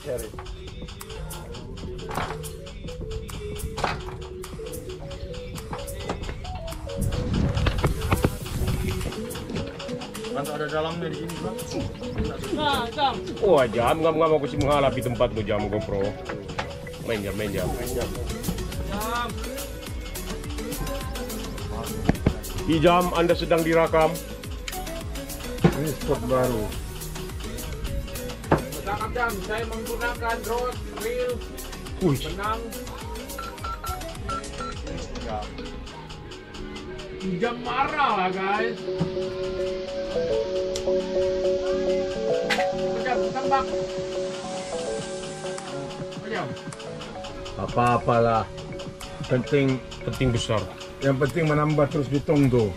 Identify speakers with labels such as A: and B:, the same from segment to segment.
A: cari.
B: Mantap ada dalamnya di sini, Bang.
C: Nah, jam.
D: Wah, jam ngam aku sih menghalapi tempatmu jam GoPro. Main jam.
C: Jam.
D: Di jam Anda sedang dirakam.
A: Ini spot baru.
C: Tangkap jam, saya menggunakan drone, reel, benang. Jam marah lah guys. Jam tembak. Jam.
A: Apa-apalah. Penting
D: besar.
A: yang penting menambah terus bitong tuh.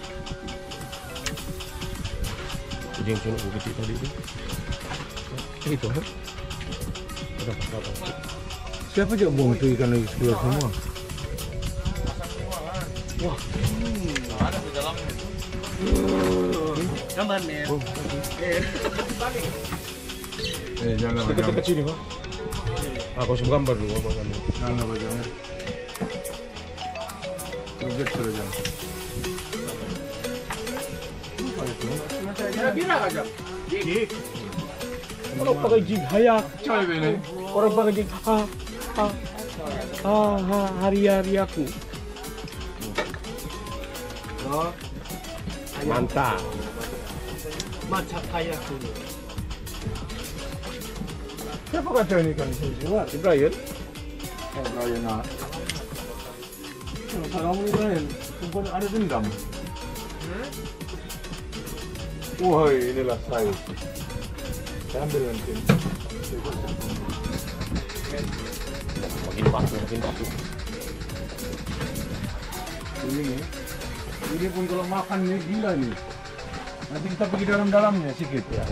D: Jadi yang sunuk kecil tadi itu. Itu kan? Apa?
A: Siapa juga buang itu ikan lagi keluar semua?
D: Wah,
B: Ada di dalamnya. Gambar nih.
C: Balik.
A: Jangan
D: dekat-dekat sini, Pak. Aku harus gambar dulu apa kan.
A: Jangan jangan. Project sudah jangan.
C: Kira-kira aja.
D: Jig. Orang pakai jig hayak.
A: Coy ini.
D: Orang pakai jig hari-hari aku. Mantap.
C: Macam kayak dulu.
A: Siapa kata ini kan sini?
D: Si Brian.
A: Oh, Brian nak. Kalau kamu Brian, kumpul ada dendam. Wah, inilah saya. Saya ambil nanti.
D: Makin batu.
A: Ini pun kalau makan nih gila nih. Nanti kita pergi dalam-dalamnya sedikit ya.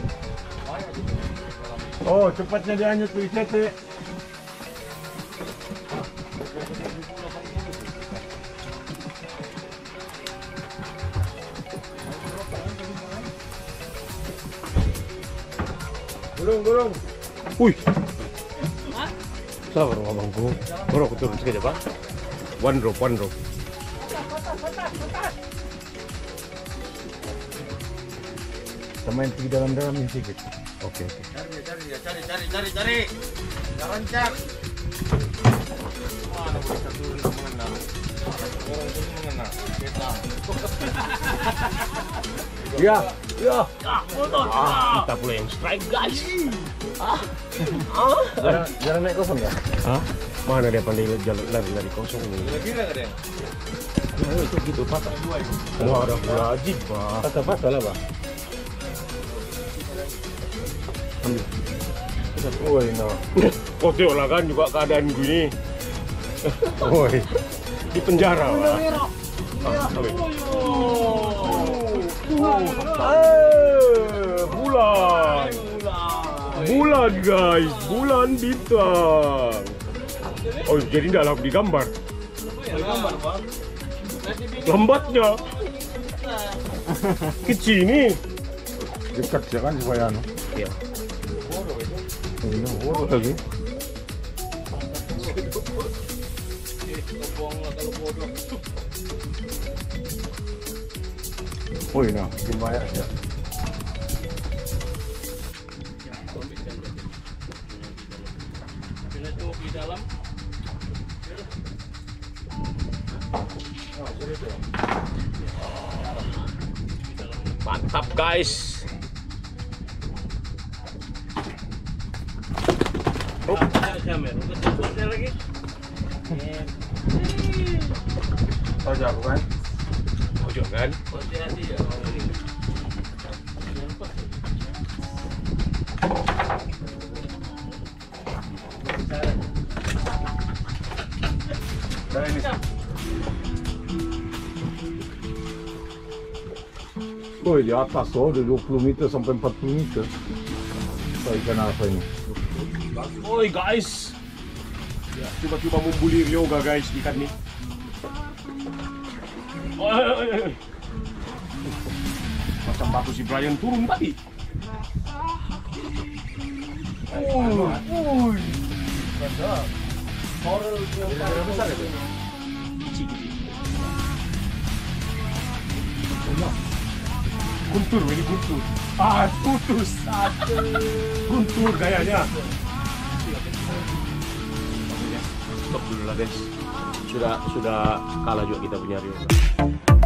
A: Oh, cepatnya dianyut tuh ICT. Gulung.
D: Wih. Sabar abangku. Baru aku turun sekejap, Pak. One drop.
A: Kita main pergi dalam-dalamnya sedikit.
D: Oke.
B: Cari. Jangan cak. Mana bisa turun kemana? Orang turun kemana? Kita.
A: Ya.
D: Kita pula yang strike, guys.
A: Jarang naik kosong ya?
D: Hah? Mana dia pandai lari kosong ini?
B: Kira-kira ada yang?
D: Ya, itu gitu, patah. Wah, ada wajib, Pak.
A: Patah lah, Pak.
D: Ambil.
A: Woi, no.
D: Kau tengok lah kan juga keadaan gue ini. Woi, di penjara, Pak. Ambil. Bulan guys, bulan bintang. Oh, jadi tidak laku digambar. Lambatnya. Kecil ini.
A: Dekat ya kan supaya anu.
D: Iya.
A: Ini woro lagi. Oh, ini dibayar ya.
C: Di dalam.
D: Mantap guys.
C: Lagi.
A: Saja aku kan.
D: Pojok kan?
C: Hati-hati ya.
A: Ini. Oh, di atas oh, dari 20 meter sampai 40 meter. Ikan apa ini?
D: Oi guys. Ya, coba-coba membulir yoga guys ikan nih. Oi. Macam batu si Brian turun tadi.
B: besar itu.
D: Guntur, ini guntur. Ah, putus. Guntur gayanya. Stop dulu lah, Des. Sudah kalah juga kita punya Rio.